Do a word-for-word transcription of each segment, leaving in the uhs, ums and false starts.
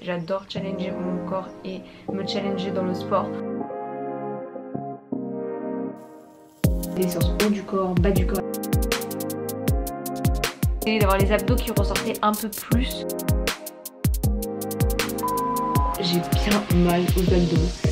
j'adore challenger mon corps et me challenger dans le sport. Les séances haut du corps, bas du corps. Et d'avoir les abdos qui ressortaient un peu plus. J'ai bien mal aux abdos.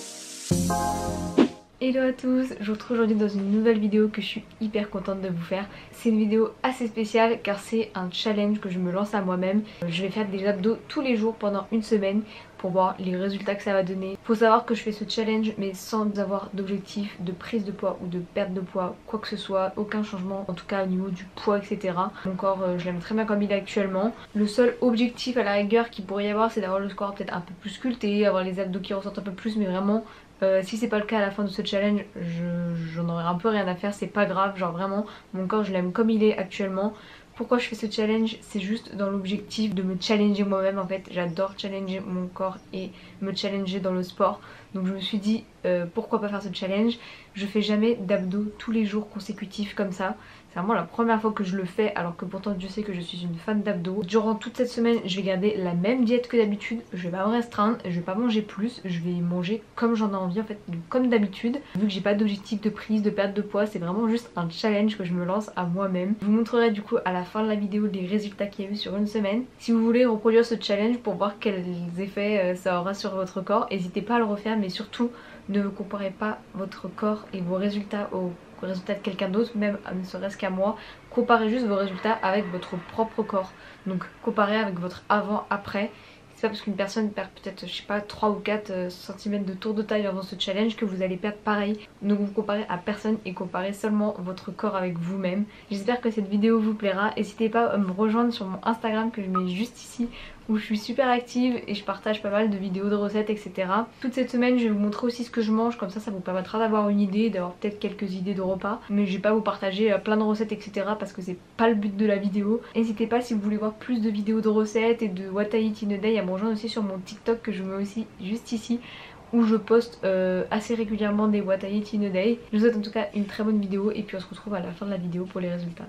Hello à tous, je vous retrouve aujourd'hui dans une nouvelle vidéo que je suis hyper contente de vous faire. C'est une vidéo assez spéciale car c'est un challenge que je me lance à moi-même. Je vais faire des abdos tous les jours pendant une semaine pour voir les résultats que ça va donner. Faut savoir que je fais ce challenge mais sans avoir d'objectif de prise de poids ou de perte de poids, quoi que ce soit, aucun changement en tout cas au niveau du poids, et cetera. Mon corps euh, je l'aime très bien comme il est actuellement. Le seul objectif à la rigueur qu'il pourrait y avoir, c'est d'avoir le corps peut-être un peu plus sculpté, avoir les abdos qui ressortent un peu plus, mais vraiment Euh, si c'est pas le cas à la fin de ce challenge, j'en aurais un peu rien à faire, c'est pas grave, genre vraiment mon corps je l'aime comme il est actuellement. Pourquoi je fais ce challenge? C'est juste dans l'objectif de me challenger moi-même en fait. J'adore challenger mon corps et me challenger dans le sport. Donc je me suis dit euh, pourquoi pas faire ce challenge. Je fais jamais d'abdos tous les jours consécutifs comme ça. C'est vraiment la première fois que je le fais alors que pourtant Dieu sait que je suis une fan d'abdos. Durant toute cette semaine je vais garder la même diète que d'habitude. Je vais pas me restreindre, je vais pas manger plus. Je vais manger comme j'en ai envie en fait, comme d'habitude. Vu que j'ai pas d'objectif de prise, de perte de poids, c'est vraiment juste un challenge que je me lance à moi-même. Je vous montrerai du coup à la fin de la vidéo les résultats qu'il y a eu sur une semaine. Si vous voulez reproduire ce challenge pour voir quels effets ça aura sur votre corps, n'hésitez pas à le refaire, mais surtout ne comparez pas votre corps et vos résultats aux résultats de quelqu'un d'autre, même ne serait-ce qu'à moi. Comparez juste vos résultats avec votre propre corps. Donc comparez avec votre avant-après. C'est pas parce qu'une personne perd peut-être, je sais pas, trois ou quatre centimètres de tour de taille dans ce challenge que vous allez perdre pareil. Donc vous comparez à personne et comparez seulement votre corps avec vous-même. J'espère que cette vidéo vous plaira. N'hésitez pas à me rejoindre sur mon Instagram que je mets juste ici, où je suis super active et je partage pas mal de vidéos de recettes, et cetera. Toute cette semaine je vais vous montrer aussi ce que je mange, comme ça ça vous permettra d'avoir une idée, d'avoir peut-être quelques idées de repas. Mais je vais pas vous partager plein de recettes, et cetera parce que c'est pas le but de la vidéo. N'hésitez pas si vous voulez voir plus de vidéos de recettes et de what I eat in a day à me rejoindre aussi sur mon TikTok que je mets aussi juste ici, où je poste euh, assez régulièrement des what I eat in a day. Je vous souhaite en tout cas une très bonne vidéo et puis on se retrouve à la fin de la vidéo pour les résultats.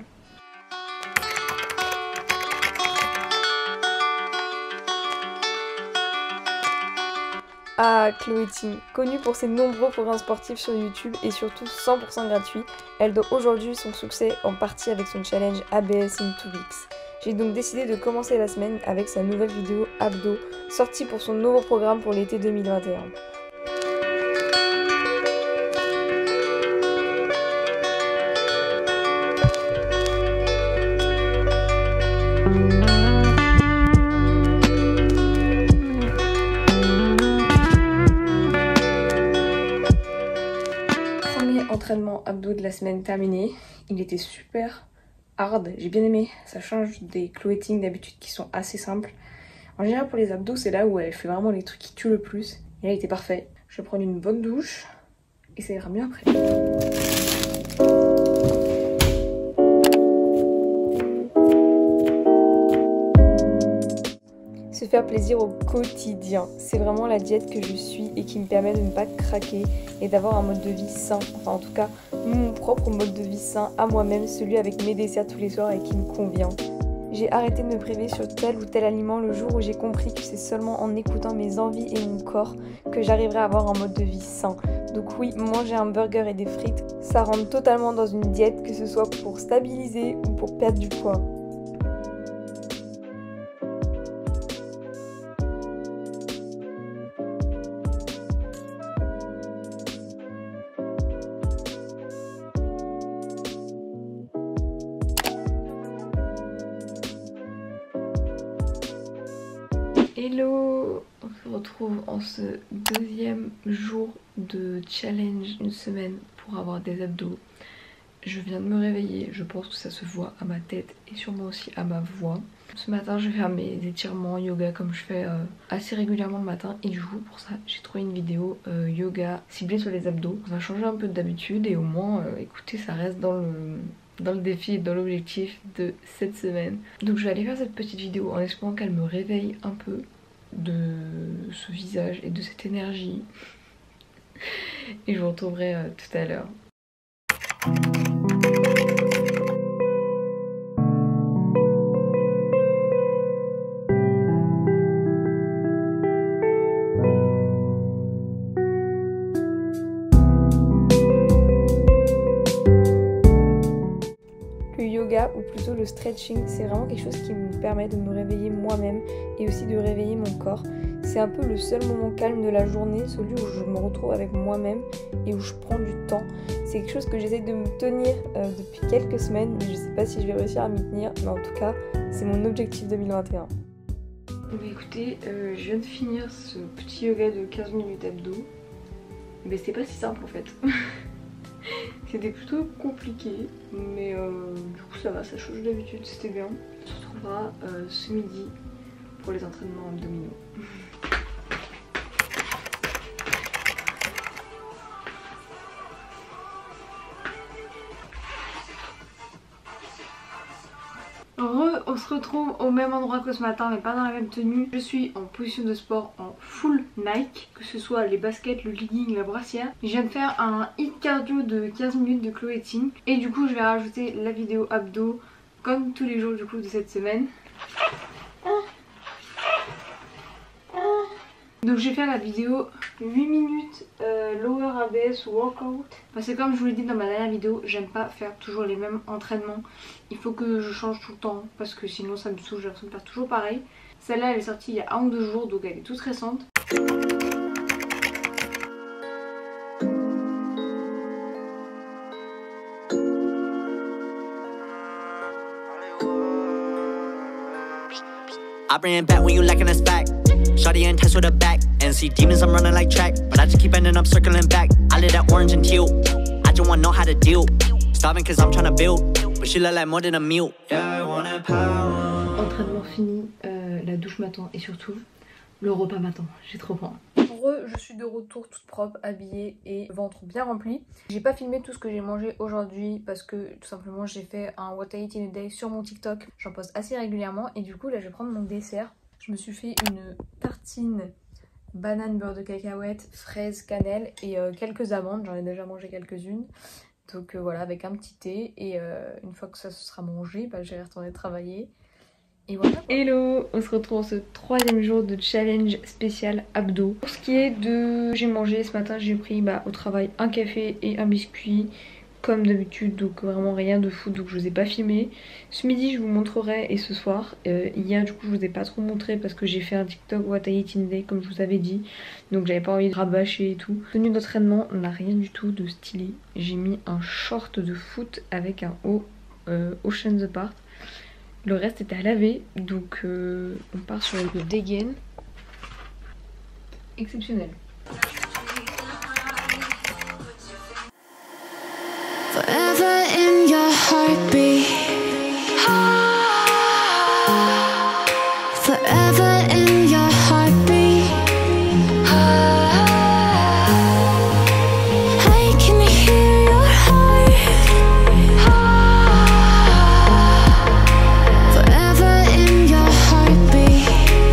Ah, Chloé Ting, connue pour ses nombreux programmes sportifs sur YouTube et surtout cent pour cent gratuit, elle doit aujourd'hui son succès en partie avec son challenge A B S in two weeks. J'ai donc décidé de commencer la semaine avec sa nouvelle vidéo Abdos, sortie pour son nouveau programme pour l'été deux mille vingt et un. Entraînement abdos de la semaine terminé, il était super hard, j'ai bien aimé, ça change des Chloé Ting d'habitude qui sont assez simples. En général pour les abdos c'est là où elle fait vraiment les trucs qui tuent le plus, et là il était parfait. Je vais prendre une bonne douche et ça ira mieux après. Se faire plaisir au quotidien, c'est vraiment la diète que je suis et qui me permet de ne pas craquer et d'avoir un mode de vie sain, enfin en tout cas mon propre mode de vie sain à moi-même, celui avec mes desserts tous les soirs et qui me convient. J'ai arrêté de me priver sur tel ou tel aliment le jour où j'ai compris que c'est seulement en écoutant mes envies et mon corps que j'arriverai à avoir un mode de vie sain. Donc oui, manger un burger et des frites, ça rentre totalement dans une diète, que ce soit pour stabiliser ou pour perdre du poids. Hello! On se retrouve en ce deuxième jour de challenge, une semaine pour avoir des abdos. Je viens de me réveiller, je pense que ça se voit à ma tête et sûrement aussi à ma voix. Ce matin je vais faire mes étirements yoga comme je fais euh, assez régulièrement le matin, et du coup pour ça j'ai trouvé une vidéo euh, yoga ciblée sur les abdos. Ça va changer un peu d'habitude et au moins euh, écoutez, ça reste dans le... dans le défi et dans l'objectif de cette semaine. Donc je vais aller faire cette petite vidéo en espérant qu'elle me réveille un peu de ce visage et de cette énergie. Et je vous retrouverai euh, tout à l'heure. Le yoga, ou plutôt le stretching, c'est vraiment quelque chose qui me permet de me réveiller moi-même et aussi de réveiller mon corps. C'est un peu le seul moment calme de la journée, celui où je me retrouve avec moi-même et où je prends du temps. C'est quelque chose que j'essaie de me tenir euh, depuis quelques semaines, mais je sais pas si je vais réussir à m'y tenir, mais en tout cas, c'est mon objectif deux mille vingt et un. Bon bah écoutez, euh, je viens de finir ce petit yoga de quinze minutes abdos. Mais c'était pas si simple en fait. C'était plutôt compliqué, mais euh, du coup ça va, ça change d'habitude, c'était bien. On se retrouvera euh, ce midi pour les entraînements abdominaux. Re, on se retrouve au même endroit que ce matin mais pas dans la même tenue. Je suis en position de sport en full Nike, que ce soit les baskets, le legging, la brassière. Je viens de faire un hit cardio de quinze minutes de Chloé Ting et du coup je vais rajouter la vidéo abdos comme tous les jours du coup de cette semaine. Donc je vais faire la vidéo huit minutes euh, lower A B S workout. Parce que comme je vous l'ai dit dans ma dernière vidéo, j'aime pas faire toujours les mêmes entraînements. Il faut que je change tout le temps parce que sinon ça me saoule, j'ai l'impression de faire toujours pareil. Celle-là elle est sortie il y a un ou deux jours, donc elle est toute récente. I bring it back when you lacking a spack. Shawty and test with a back. And see demons, I'm running like track. But I just keep ending up circling back. I lit that orange and teal. I just wanna know how to deal. Starving cause I'm trying to build. But she look like more than a meal. Yeah, I want a power. Entraînement fini, euh, la douche m'attend et surtout le repas m'attend. J'ai trop faim. Re, je suis de retour toute propre, habillée et ventre bien rempli. J'ai pas filmé tout ce que j'ai mangé aujourd'hui parce que tout simplement j'ai fait un What I Eat in a Day sur mon TikTok. J'en poste assez régulièrement et du coup là je vais prendre mon dessert. Je me suis fait une tartine banane, beurre de cacahuète, fraise, cannelle et euh, quelques amandes. J'en ai déjà mangé quelques-unes. Donc euh, voilà, avec un petit thé. Et euh, une fois que ça se sera mangé, bah, j'irai retourner travailler. Et voilà. Hello, on se retrouve en ce troisième jour de challenge spécial abdos. Pour ce qui est de... J'ai mangé ce matin, j'ai pris bah, au travail un café et un biscuit. Comme d'habitude, donc vraiment rien de fou, donc je vous ai pas filmé. Ce midi je vous montrerai et ce soir. euh, Hier du coup je vous ai pas trop montré parce que j'ai fait un TikTok What I Eat in a Day comme je vous avais dit. Donc j'avais pas envie de rabâcher et tout. Tenue d'entraînement, on n'a rien du tout de stylé. J'ai mis un short de foot avec un haut euh, Oceans Apart. Le reste était à laver, donc euh, on part sur le dégaine. Exceptionnel. Forever in your heartbeat. Forever in your heartbeat. I can hear your heart. Forever in your heartbeat.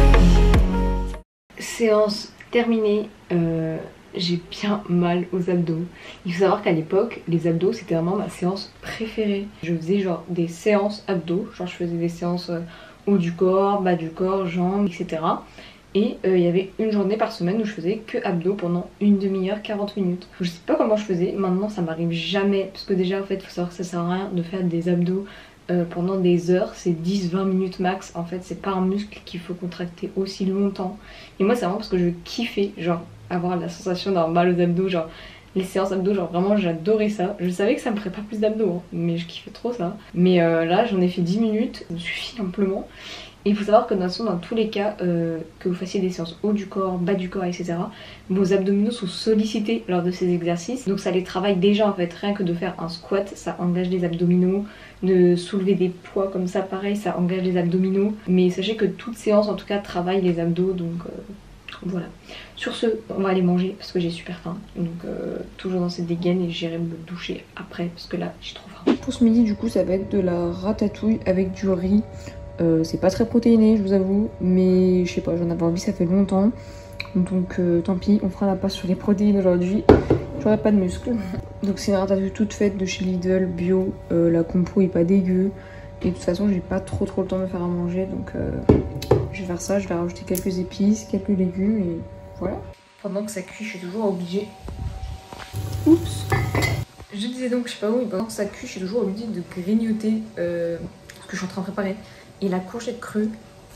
Séance terminée. Euh... J'ai bien mal aux abdos. Il faut savoir qu'à l'époque, les abdos c'était vraiment ma séance préférée. Je faisais genre des séances abdos, genre je faisais des séances euh, haut du corps, bas du corps, jambes, et cetera. Et il euh, y avait une journée par semaine où je faisais que abdos pendant une demi-heure, quarante minutes. Je sais pas comment je faisais, maintenant ça m'arrive jamais. Parce que déjà en fait il faut savoir que ça sert à rien de faire des abdos euh, pendant des heures, c'est dix vingt minutes max. En fait c'est pas un muscle qu'il faut contracter aussi longtemps. Et moi c'est vraiment parce que je kiffais genre avoir la sensation d'avoir mal aux abdos, genre les séances abdos, genre vraiment j'adorais ça. Je savais que ça me ferait pas plus d'abdos hein, mais je kiffais trop ça. Mais euh, là j'en ai fait dix minutes, ça me suffit amplement. Et il faut savoir que dans, dans tous les cas, euh, que vous fassiez des séances haut du corps, bas du corps, et cetera, vos abdominaux sont sollicités lors de ces exercices. Donc ça les travaille déjà en fait, rien que de faire un squat, ça engage les abdominaux. De soulever des poids comme ça, pareil, ça engage les abdominaux. Mais sachez que toute séance en tout cas travaille les abdos, donc... Euh, voilà. Sur ce, on va aller manger parce que j'ai super faim. Donc euh, toujours dans cette dégaine et j'irai me doucher après parce que là j'ai trop faim. Pour ce midi du coup ça va être de la ratatouille avec du riz. Euh, c'est pas très protéiné je vous avoue, mais je sais pas, j'en avais envie, ça fait longtemps. Donc euh, tant pis, on fera la passe sur les protéines aujourd'hui. J'aurai pas de muscles. Donc c'est une ratatouille toute faite de chez Lidl, bio. Euh, la compo est pas dégueu. Et de toute façon j'ai pas trop trop le temps de faire à manger, donc euh, je vais faire ça, je vais rajouter quelques épices, quelques légumes et voilà. Pendant que ça cuit, je suis toujours obligée. Oups. Je disais donc, je sais pas où, mais pendant que ça cuit, je suis toujours obligée de grignoter euh, ce que je suis en train de préparer. Et la courgette crue,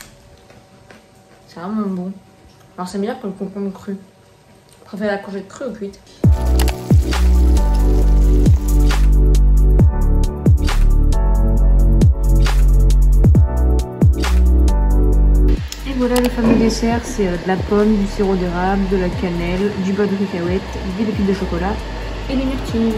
c'est vraiment bon. Alors c'est meilleur que le concombre cru. Je préfère la courgette crue ou cuite. Et voilà le fameux dessert, c'est de la pomme, du sirop d'érable, de la cannelle, du beurre de cacahuète, des pépites de chocolat et des myrtilles.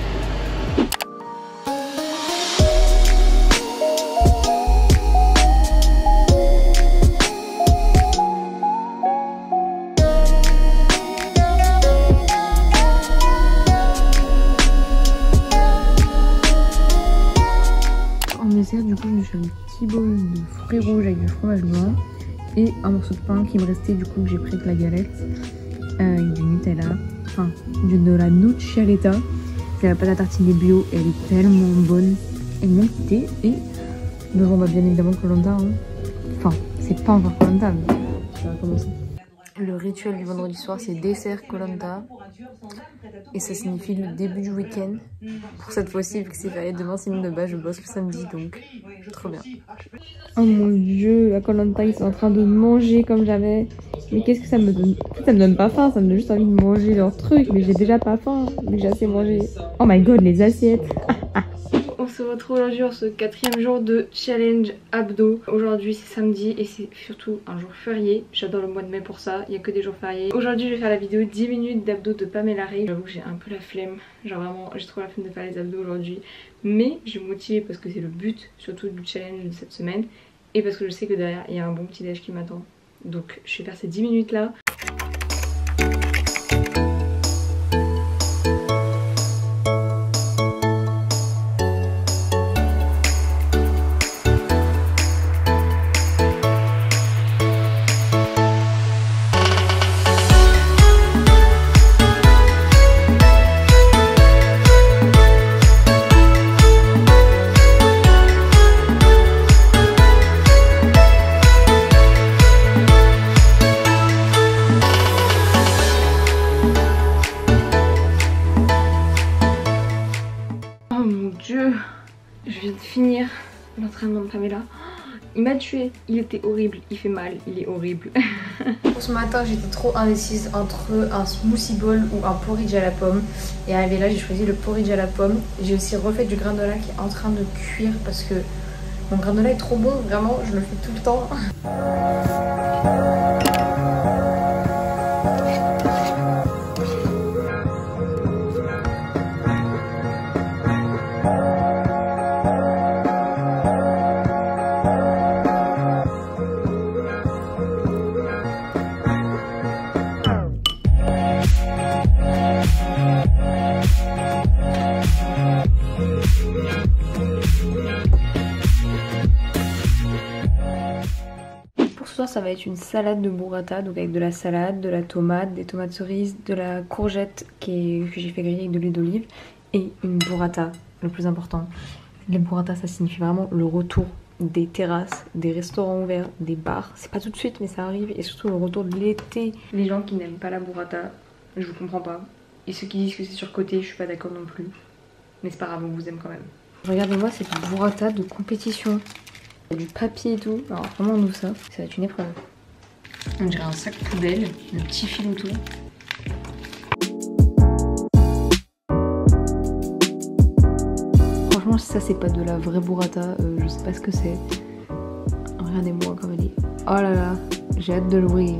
En dessert, du coup, je me suis fait un petit bol de fruits rouges avec du fromage blanc et un morceau de pain qui me restait, du coup, que j'ai pris avec la galette, euh, avec du Nutella, enfin, du, de la Nuccialetta. C'est la pâte à tartiner bio, elle est tellement bonne. Elle m'a quitté et devant, bah, bien évidemment, Koh-Lanta. Hein. Enfin, c'est pas encore Koh-Lanta, mais ça va commencer. Le rituel du vendredi soir, c'est dessert Koh-Lanta. Et ça signifie le début du week-end. Pour cette fois-ci, vu que c'est férié, demain c'est de base, je bosse le samedi, donc trop bien. Oh mon dieu, à Koh-Lanta, ils sont en train de manger comme jamais. Mais qu'est-ce que ça me donne? En fait, ça me donne pas faim, ça me donne juste envie de manger leur truc. Mais j'ai déjà pas faim, mais j'ai assez mangé. Oh my god, les assiettes. On se retrouve aujourd'hui en ce quatrième jour de challenge abdos. Aujourd'hui c'est samedi et c'est surtout un jour férié. J'adore le mois de mai pour ça, il n'y a que des jours fériés. Aujourd'hui je vais faire la vidéo dix minutes d'abdos de Pamela Reif. J'avoue que j'ai un peu la flemme, genre vraiment j'ai trop la flemme de faire les abdos aujourd'hui. Mais je suis motivée parce que c'est le but surtout du challenge de cette semaine. Et parce que je sais que derrière il y a un bon petit déj qui m'attend. Donc je vais faire ces dix minutes là. Je viens de finir l'entraînement de Pamela. Il m'a tué, il était horrible, il fait mal, il est horrible. Pour ce matin, j'étais trop indécise entre un smoothie bowl ou un porridge à la pomme. Et arrivé là, j'ai choisi le porridge à la pomme. J'ai aussi refait du granola qui est en train de cuire parce que mon granola est trop bon, vraiment, je le fais tout le temps. Ça va être une salade de burrata, donc avec de la salade, de la tomate, des tomates cerises, de la courgette qui est, que j'ai fait griller avec de l'huile d'olive et une burrata, le plus important. Les burrata, ça signifie vraiment le retour des terrasses, des restaurants ouverts, des bars. C'est pas tout de suite mais ça arrive, et surtout le retour de l'été. Les gens qui n'aiment pas la burrata, je vous comprends pas. Et ceux qui disent que c'est surcoté, je suis pas d'accord non plus. Mais c'est pas grave, on vous aime quand même. Regardez-moi cette burrata de compétition. Il y a du papier et tout, alors vraiment on ouvre ça, ça va être une épreuve. On dirait un sac poubelle, le petit fil autour. Franchement si ça c'est pas de la vraie burrata, euh, je sais pas ce que c'est. Regardez-moi comme elle est. Oh là là, j'ai hâte de l'ouvrir.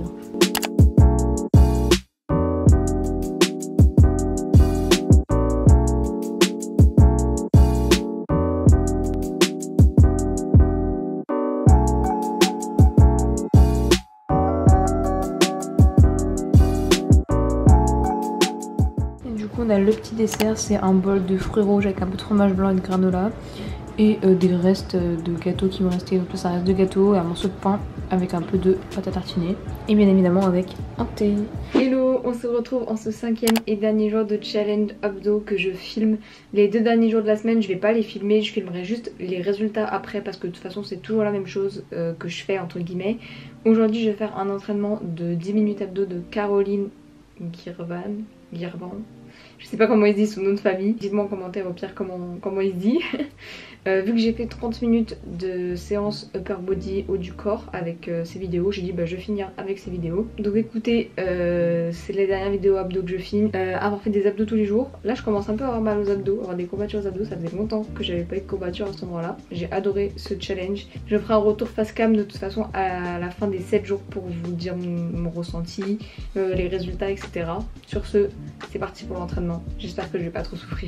On a le petit dessert, c'est un bol de fruits rouges avec un peu de fromage blanc et de granola et euh, des restes de gâteau qui me restaient. Donc ça reste de gâteau et un morceau de pain avec un peu de pâte à tartiner et bien évidemment avec un thé. Hello, on se retrouve en ce cinquième et dernier jour de challenge abdos que je filme. Les deux derniers jours de la semaine je vais pas les filmer, je filmerai juste les résultats après parce que de toute façon c'est toujours la même chose euh, que je fais entre guillemets. Aujourd'hui je vais faire un entraînement de dix minutes abdos de Caroline Guirvan, Guirvan Je sais pas comment il se dit son nom de famille. Dites-moi en commentaire au pire comment, comment il se dit. euh, vu que j'ai fait trente minutes de séance upper body haut du corps avec euh, ces vidéos, j'ai dit bah je vais finir avec ces vidéos. Donc écoutez, euh, c'est les dernières vidéos abdos que je filme. Euh, avoir fait des abdos tous les jours, là je commence un peu à avoir mal aux abdos, avoir des courbatures aux abdos. Ça faisait longtemps que j'avais pas eu de courbatures à ce moment là. J'ai adoré ce challenge. Je ferai un retour face cam de toute façon à la fin des sept jours pour vous dire mon, mon ressenti, euh, les résultats, et cetera. Sur ce, c'est parti pour l'entraînement. J'espère que je vais pas trop souffrir.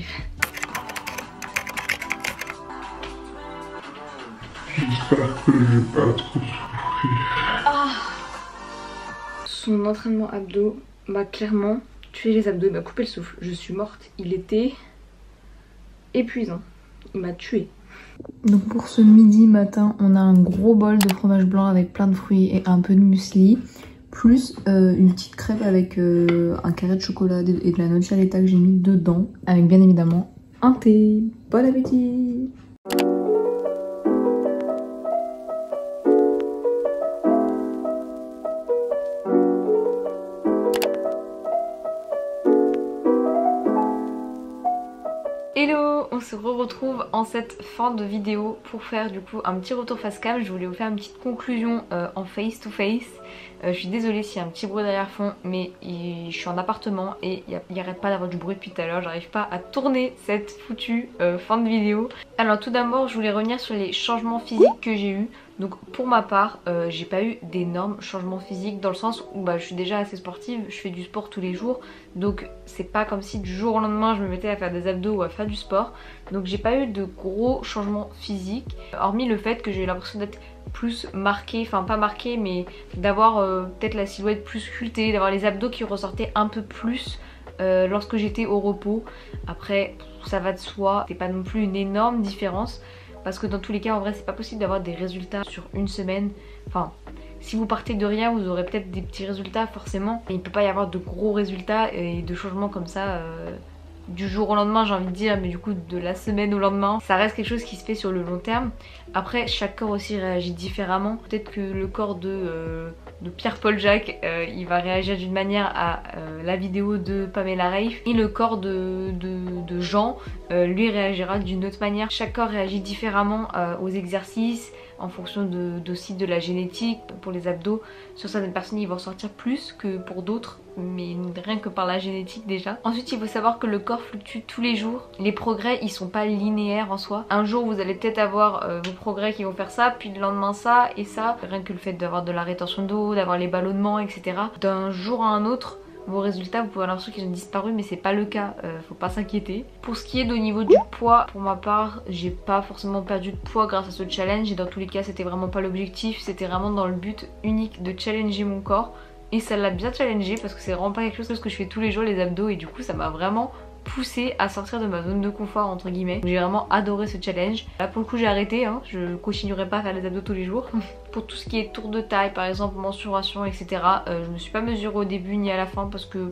J'espère que je vais pas trop souffrir. Ah. Son entraînement abdos m'a clairement tué les abdos, il m'a coupé le souffle. Je suis morte. Il était épuisant. Il m'a tué. Donc pour ce midi matin, on a un gros bol de fromage blanc avec plein de fruits et un peu de muesli. Plus euh, une petite crêpe avec euh, un carré de chocolat et de la nocciolata que j'ai mis dedans. Avec bien évidemment un thé. Bon appétit! Hello, on se retrouve en cette fin de vidéo pour faire du coup un petit retour face cam. Je voulais vous faire une petite conclusion euh, en face to face. Euh, je suis désolée s'il y a un petit bruit derrière fond, mais il, je suis en appartement et il n'y arrête pas d'avoir du bruit depuis tout à l'heure. J'arrive pas à tourner cette foutue euh, fin de vidéo. Alors tout d'abord, je voulais revenir sur les changements physiques que j'ai eu. Donc pour ma part, euh, j'ai pas eu d'énormes changements physiques dans le sens où bah, je suis déjà assez sportive, je fais du sport tous les jours. Donc c'est pas comme si du jour au lendemain je me mettais à faire des abdos ou à faire du sport. Donc j'ai pas eu de gros changements physiques, hormis le fait que j'ai eu l'impression d'être plus marquée, enfin pas marquée mais d'avoir euh, peut-être la silhouette plus sculptée, d'avoir les abdos qui ressortaient un peu plus euh, lorsque j'étais au repos. Après ça va de soi, c'est pas non plus une énorme différence. Parce que dans tous les cas, en vrai, c'est pas possible d'avoir des résultats sur une semaine. Enfin, si vous partez de rien, vous aurez peut-être des petits résultats forcément. Mais il peut pas y avoir de gros résultats et de changements comme ça euh, du jour au lendemain, j'ai envie de dire. Mais du coup, de la semaine au lendemain, ça reste quelque chose qui se fait sur le long terme. Après, chaque corps aussi réagit différemment. Peut-être que le corps de... Euh, de Pierre-Paul Jacques, euh, il va réagir d'une manière à euh, la vidéo de Pamela Reif, et le corps de, de, de Jean, euh, lui réagira d'une autre manière. Chaque corps réagit différemment euh, aux exercices, en fonction de, de, aussi de la génétique. Pour les abdos, sur certaines personnes ils vont ressortir plus que pour d'autres, mais rien que par la génétique déjà. Ensuite il faut savoir que le corps fluctue tous les jours, les progrès ils sont pas linéaires en soi. Un jour vous allez peut-être avoir euh, vos progrès qui vont faire ça, puis le lendemain ça et ça. Rien que le fait d'avoir de la rétention d'eau, d'avoir les ballonnements, et cetera. D'un jour à un autre, vos résultats vous pouvez avoir l'impression qu'ils ont disparu, mais c'est pas le cas, euh, faut pas s'inquiéter. Pour ce qui est de au niveau du poids, pour ma part j'ai pas forcément perdu de poids grâce à ce challenge, et dans tous les cas c'était vraiment pas l'objectif, c'était vraiment dans le but unique de challenger mon corps. Et ça l'a bien challengé parce que c'est vraiment pas quelque chose que je fais tous les jours, les abdos, et du coup ça m'a vraiment poussé à sortir de ma zone de confort entre guillemets. J'ai vraiment adoré ce challenge. Là pour le coup j'ai arrêté, hein. Je continuerai pas à faire les abdos tous les jours. Pour tout ce qui est tour de taille par exemple, mensuration, et cetera, euh, je me suis pas mesurée au début ni à la fin parce que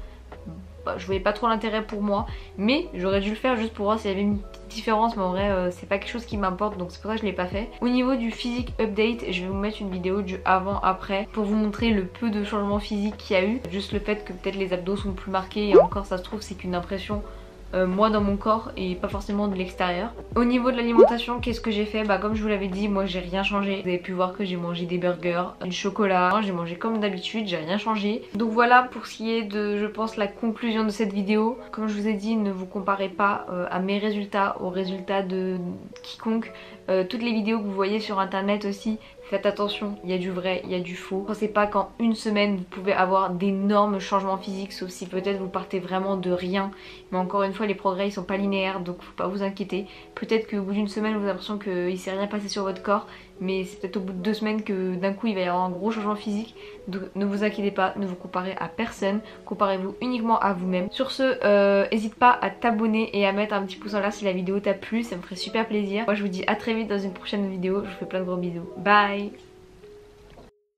bah, je voyais pas trop l'intérêt pour moi, mais j'aurais dû le faire juste pour voir s'il y avait une petite différence, mais en vrai euh, c'est pas quelque chose qui m'importe, donc c'est pour ça que je l'ai pas fait. Au niveau du physique update, je vais vous mettre une vidéo du avant après pour vous montrer le peu de changements physiques qu'il y a eu. Juste le fait que peut-être les abdos sont plus marqués, et encore ça se trouve c'est qu'une impression Euh, moi dans mon corps et pas forcément de l'extérieur. Au niveau de l'alimentation, qu'est-ce que j'ai fait? Bah comme je vous l'avais dit, moi j'ai rien changé. Vous avez pu voir que j'ai mangé des burgers, du chocolat, j'ai mangé comme d'habitude, j'ai rien changé. Donc voilà pour ce qui est de, je pense, la conclusion de cette vidéo. Comme je vous ai dit, ne vous comparez pas euh, à mes résultats aux résultats de quiconque. Euh, toutes les vidéos que vous voyez sur internet aussi, faites attention, il y a du vrai, il y a du faux. Pensez pas qu'en une semaine vous pouvez avoir d'énormes changements physiques, sauf si peut-être vous partez vraiment de rien. Mais encore une fois, les progrès ils sont pas linéaires, donc faut pas vous inquiéter. Peut-être qu'au bout d'une semaine vous avez l'impression qu'il s'est rien passé sur votre corps, mais c'est peut-être au bout de deux semaines que d'un coup il va y avoir un gros changement physique. Donc ne vous inquiétez pas, ne vous comparez à personne, comparez-vous uniquement à vous-même. Sur ce, euh, n'hésite pas à t'abonner et à mettre un petit pouce en l'air si la vidéo t'a plu, ça me ferait super plaisir. Moi je vous dis à très vite dans une prochaine vidéo, je vous fais plein de gros bisous. Bye.